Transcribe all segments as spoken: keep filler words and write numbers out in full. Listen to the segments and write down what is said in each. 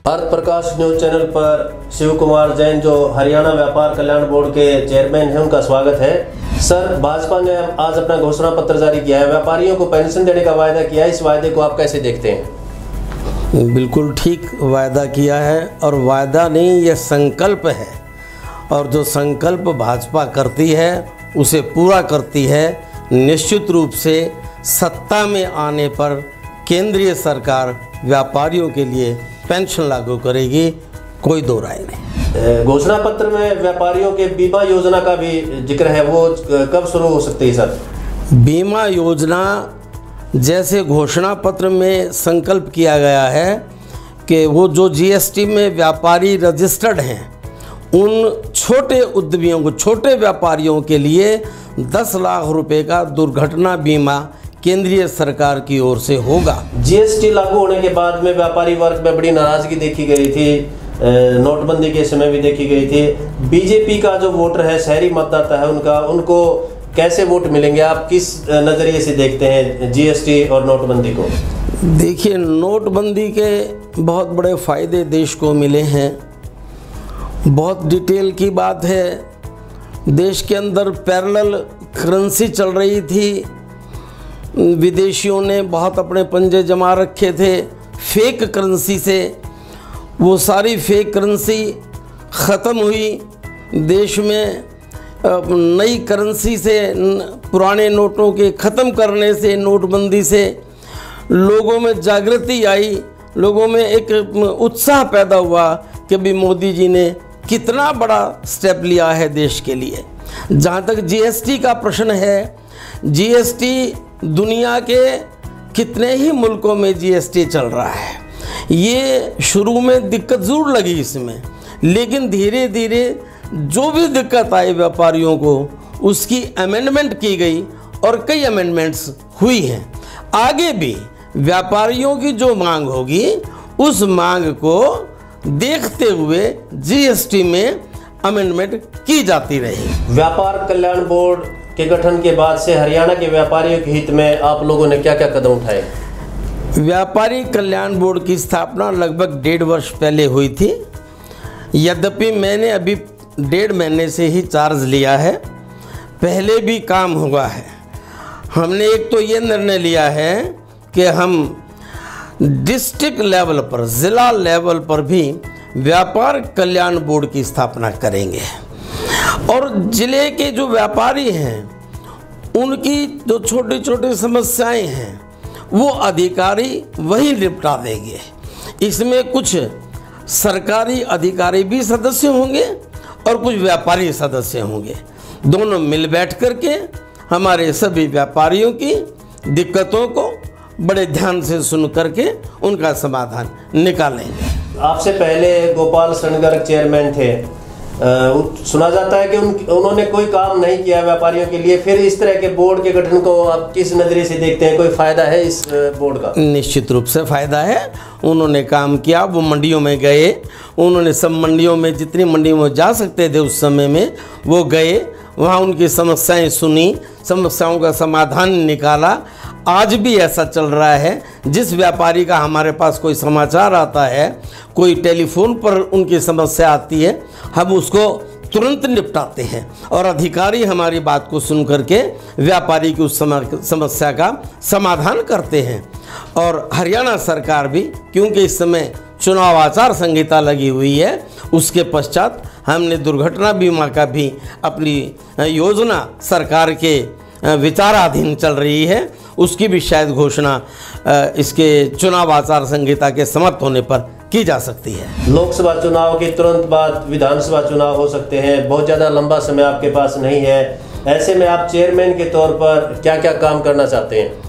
भारत प्रकाश news channel पर शिव कुमार जैन जो हरियाणा व्यापार कल्याण बोर्ड के चेयरमैन हैं, उनका स्वागत है। सर, भाजपा ने आज अपना घोषणा पत्र जारी किया है, व्यापारियों को पेंशन देने का वायदा किया है, इस वायदे को आप कैसे देखते हैं? बिल्कुल ठीक वायदा किया है और वायदा नहीं, यह संकल्प है और जो संकल्प भाजपा करती है उसे पूरा करती है। निश्चित रूप से सत्ता में आने पर केंद्रीय सरकार व्यापारियों के लिए पेंशन लागू करेगी, कोई दो राय नहीं। घोषणा पत्र में व्यापारियों के बीमा योजना का भी जिक्र है, वो कब शुरू हो सकती है सर? बीमा योजना जैसे घोषणा पत्र में संकल्प किया गया है कि वो जो जीएसटी में व्यापारी रजिस्टर्ड हैं उन छोटे उद्यमियों को, छोटे व्यापारियों के लिए दस लाख रुपए का दुर्घटना बीमा केंद्रीय सरकार की ओर से होगा। जीएसटी लागू होने के बाद में व्यापारी वर्ग में बड़ी नाराजगी देखी गई थी, नोटबंदी के समय भी देखी गई थी। बीजेपी का जो वोटर है, शहरी मतदाता है, उनका उनको कैसे वोट मिलेंगे? आप किस नज़रिए से देखते हैं जीएसटी और नोटबंदी को? देखिए, नोटबंदी के बहुत बड़े फायदे देश को मिले हैं। बहुत डिटेल की बात है, देश के अंदर पैरेलल करेंसी चल रही थी, विदेशियों ने बहुत अपने पंजे जमा रखे थे फेक करेंसी से। वो सारी फेक करेंसी ख़त्म हुई, देश में नई करेंसी से, पुराने नोटों के ख़त्म करने से, नोटबंदी से लोगों में जागृति आई, लोगों में एक उत्साह पैदा हुआ कि भी मोदी जी ने कितना बड़ा स्टेप लिया है देश के लिए। जहाँ तक जीएसटी का प्रश्न है, जीएसटी दुनिया के कितने ही मुल्कों में जीएसटी चल रहा है। ये शुरू में दिक्कत ज़रूर लगी इसमें, लेकिन धीरे धीरे जो भी दिक्कत आई व्यापारियों को, उसकी अमेंडमेंट की गई और कई अमेंडमेंट्स हुई हैं। आगे भी व्यापारियों की जो मांग होगी उस मांग को देखते हुए जीएसटी में अमेंडमेंट की जाती रहेगी। व्यापार कल्याण बोर्ड के गठन के बाद से हरियाणा के व्यापारियों के हित में आप लोगों ने क्या क्या कदम उठाए? व्यापारी कल्याण बोर्ड की स्थापना लगभग डेढ़ वर्ष पहले हुई थी। यद्यपि मैंने अभी डेढ़ महीने से ही चार्ज लिया है, पहले भी काम हुआ है। हमने एक तो ये निर्णय लिया है कि हम डिस्ट्रिक्ट लेवल पर, ज़िला लेवल पर भी व्यापार कल्याण बोर्ड की स्थापना करेंगे और ज़िले के जो व्यापारी हैं उनकी जो छोटी छोटी समस्याएं हैं वो अधिकारी वही निपटा देंगे। इसमें कुछ सरकारी अधिकारी भी सदस्य होंगे और कुछ व्यापारी सदस्य होंगे। दोनों मिल बैठ करके हमारे सभी व्यापारियों की दिक्कतों को बड़े ध्यान से सुन करके उनका समाधान निकालेंगे। आपसे पहले गोपाल शरण चेयरमैन थे, आ, सुना जाता है कि उन, उन्होंने कोई काम नहीं किया व्यापारियों के लिए। फिर इस तरह के बोर्ड के गठन को आप किस नज़रिए से देखते हैं? कोई फ़ायदा है इस बोर्ड का? निश्चित रूप से फ़ायदा है। उन्होंने काम किया, वो मंडियों में गए, उन्होंने सब मंडियों में, जितनी मंडियों में जा सकते थे उस समय में वो गए, वहाँ उनकी समस्याएं सुनी, समस्याओं का समाधान निकाला। आज भी ऐसा चल रहा है, जिस व्यापारी का हमारे पास कोई समाचार आता है, कोई टेलीफोन पर उनकी समस्या आती है, हम उसको तुरंत निपटाते हैं और अधिकारी हमारी बात को सुन करके व्यापारी की उस समस्या का समाधान करते हैं। और हरियाणा सरकार भी, क्योंकि इस समय चुनाव आचार संहिता लगी हुई है, उसके पश्चात हमने दुर्घटना बीमा का भी अपनी योजना सरकार के विचाराधीन चल रही है, उसकी भी शायद घोषणा इसके चुनाव आचार संहिता के समाप्त होने पर की जा सकती है। लोकसभा चुनाव के तुरंत बाद विधानसभा चुनाव हो सकते हैं, बहुत ज़्यादा लंबा समय आपके पास नहीं है, ऐसे में आप चेयरमैन के तौर पर क्या क्या काम करना चाहते हैं?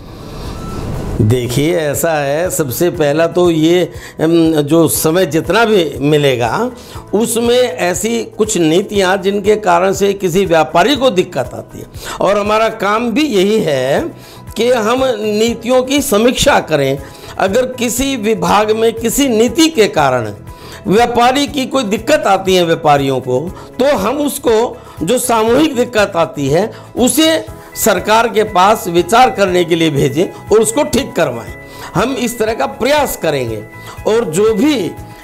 देखिए, ऐसा है, सबसे पहला तो ये जो समय जितना भी मिलेगा उसमें ऐसी कुछ नीतियाँ जिनके कारण से किसी व्यापारी को दिक्कत आती है, और हमारा काम भी यही है कि हम नीतियों की समीक्षा करें। अगर किसी विभाग में किसी नीति के कारण व्यापारी की कोई दिक्कत आती है व्यापारियों को, तो हम उसको, जो सामूहिक दिक्कत आती है, उसे सरकार के पास विचार करने के लिए भेजें और उसको ठीक करवाएं। हम इस तरह का प्रयास करेंगे और जो भी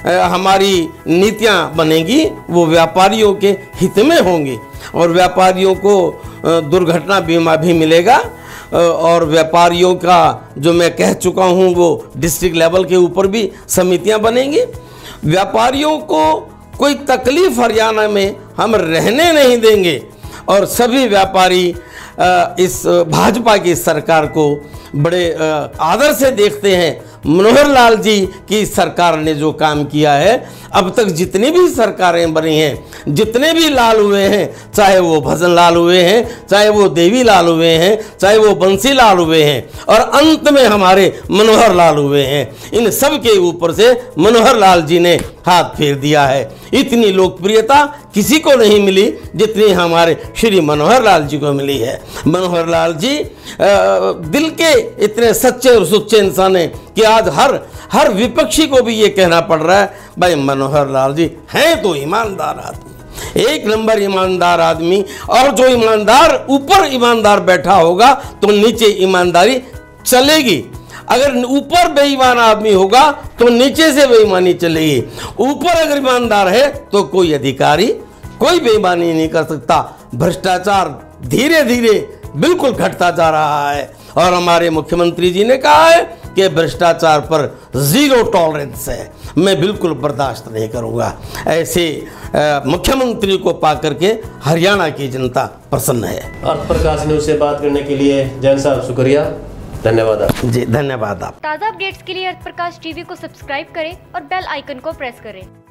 हमारी नीतियां बनेगी वो व्यापारियों के हित में होंगी और व्यापारियों को दुर्घटना बीमा भी मिलेगा और व्यापारियों का जो मैं कह चुका हूं वो डिस्ट्रिक्ट लेवल के ऊपर भी समितियां बनेंगी। व्यापारियों को कोई तकलीफ हरियाणा में हम रहने नहीं देंगे और सभी व्यापारी इस भाजपा की सरकार को बड़े आदर से देखते हैं। मनोहर लाल जी की सरकार ने जो काम किया है, अब तक जितनी भी सरकारें बनी हैं, जितने भी लाल हुए हैं, चाहे वो भजन लाल हुए हैं, चाहे वो देवी लाल हुए हैं, चाहे वो बंसी लाल हुए हैं और अंत में हमारे मनोहर लाल हुए हैं, इन सब के ऊपर से मनोहर लाल जी ने हाथ फेर दिया है। इतनी लोकप्रियता किसी को नहीं मिली जितनी हमारे श्री मनोहर लाल जी को मिली है। मनोहर लाल जी आ, दिल के इतने सच्चे और सुच्चे इंसान हैं कि आज हर हर विपक्षी को भी ये कहना पड़ रहा है, भाई मनोहर लाल जी हैं तो ईमानदार आदमी, एक नंबर ईमानदार आदमी। और जो ईमानदार ऊपर ईमानदार बैठा होगा तो नीचे ईमानदारी चलेगी। अगर ऊपर बेईमान आदमी होगा तो नीचे से बेईमानी चलेगी। ऊपर अगर ईमानदार है तो कोई अधिकारी कोई बेईमानी नहीं कर सकता। भ्रष्टाचार धीरे धीरे बिल्कुल घटता जा रहा है और हमारे मुख्यमंत्री जी ने कहा है कि भ्रष्टाचार पर जीरो टॉलरेंस है, मैं बिल्कुल बर्दाश्त नहीं करूंगा। ऐसे मुख्यमंत्री को पाकर के हरियाणा की जनता प्रसन्न है। अर्थ प्रकाश न्यूज से बात करने के लिए जैन साहब शुक्रिया, धन्यवाद आप। जी धन्यवाद आप। ताज़ा अपडेट्स के लिए अर्थ प्रकाश टीवी को सब्सक्राइब करें और बेल आइकन को प्रेस करें।